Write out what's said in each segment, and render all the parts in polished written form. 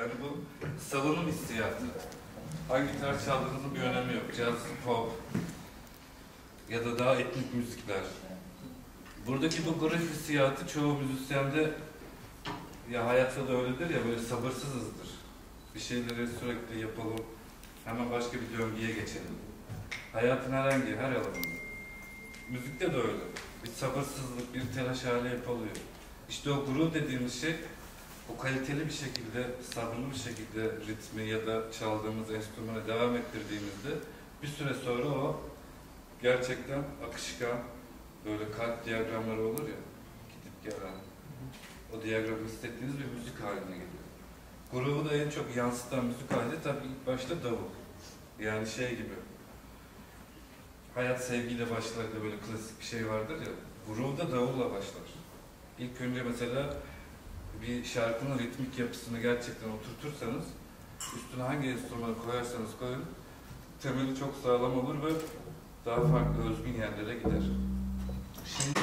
Yani bu salonun hissiyatı. Hangi tarz çaldığınızın bir önemi yok. Caz, pop ya da daha etnik müzikler. Buradaki bu groove hissiyatı çoğu müzisyende, ya hayatta da öyledir ya, böyle sabırsızızdır. Bir şeyleri sürekli yapalım, hemen başka bir döngüye geçelim. Hayatın herhangi her alanında. Müzikte de öyle. Bir sabırsızlık, bir telaş hali yapılıyor. İşte o groove dediğimiz şey, o kaliteli bir şekilde, sabırlı bir şekilde ritmi ya da çaldığımız enstrümana devam ettirdiğimizde bir süre sonra o gerçekten akışkan, böyle kalp diyagramları olur ya, gidip gelen, o diyagramı hissettiğiniz bir müzik haline geliyor. Groove'u da en çok yansıtan müzik hali tabii ilk başta davul. Yani şey gibi, hayat sevgiyle başlar da böyle klasik bir şey vardır ya, groove da davulla başlar. İlk önce mesela bir şarkının ritmik yapısını gerçekten oturtursanız, üstüne hangi enstrümanı koyarsanız koyun, temeli çok sağlam olur ve daha farklı özgün yerlere gider. Şimdi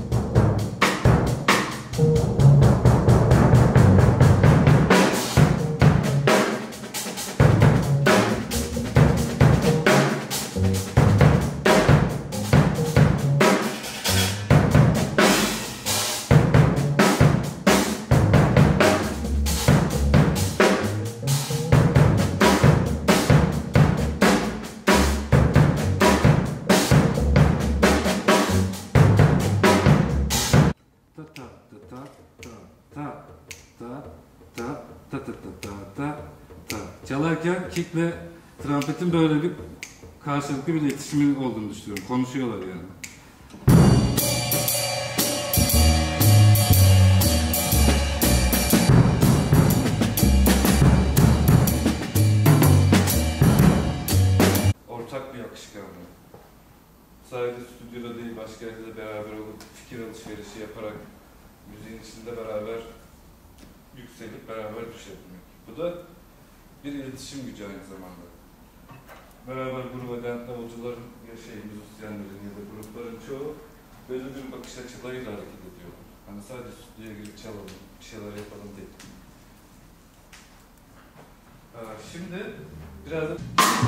çalarken kickle trompetin böyle bir karşılıklı bir iletişimin olduğunu düşünüyorum. Konuşuyorlar yani. Ortak bir akışkanlığı. Sadece stüdyoda değil, başka yerde de beraber olup fikir alışverişi yaparak müziğin içinde beraber yükselip beraber düşebilmek. Bu da bir iletişim gücü aynı zamanda. Beraber grup eden davulcuların, müzisyenlerin ya da grupların çoğu böyle bir bakış açılarıyla hareket ediyorlar. Hani sadece stüdyoya girip çalalım, bir şeyler yapalım değil. Şimdi biraz da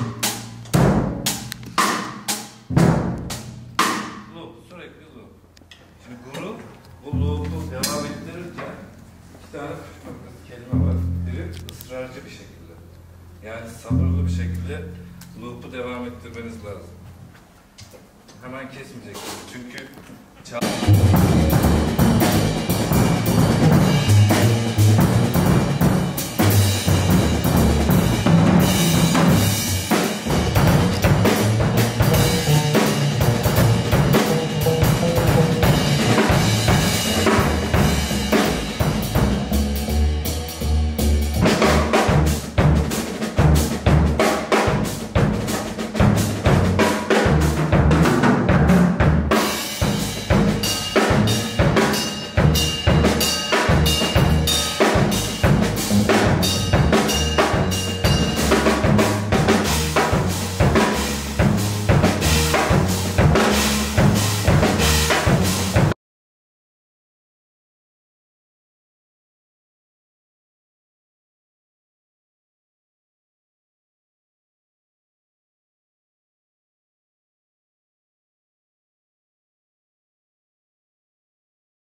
loop, sürekli loop. Şimdi grup bu loop'u devam ettirirken iki tane püf noktası kelime var. Biri ısrarcı bir şekilde. Yani sabırlı bir şekilde loop'u devam ettirmeniz lazım. Hemen kesmeyeceksiniz çünkü